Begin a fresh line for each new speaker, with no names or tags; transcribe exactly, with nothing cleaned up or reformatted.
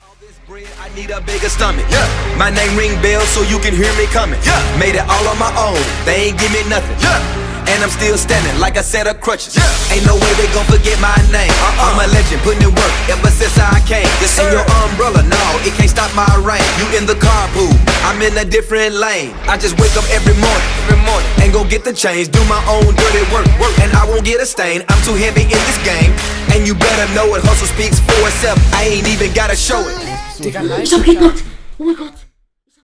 I need a bigger stomach. Yeah. My name ring bells so you can hear me coming. Yeah. Made it all on my own. They ain't give me nothing. Yeah. And I'm still standing like a set of crutches. Yeah. Ain't no way they gon' forget my name. Uh-uh. I'm a legend, putting in work ever since I came. Yes, and your umbrella, no, it can't stop my rain. You in the carpool, I'm in a different lane. I just wake up every morning, every morning, and go get the change, do my own dirty work, work, and I won't get a stain. I'm too heavy in this game, and you better know it. Hustle speaks for itself. I ain't even gotta show it.
Ich hab Kickbox! Oh mein Gott!